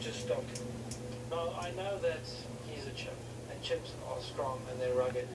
just stopped. No, I know that he's a chip, and chips are strong and they're rugged.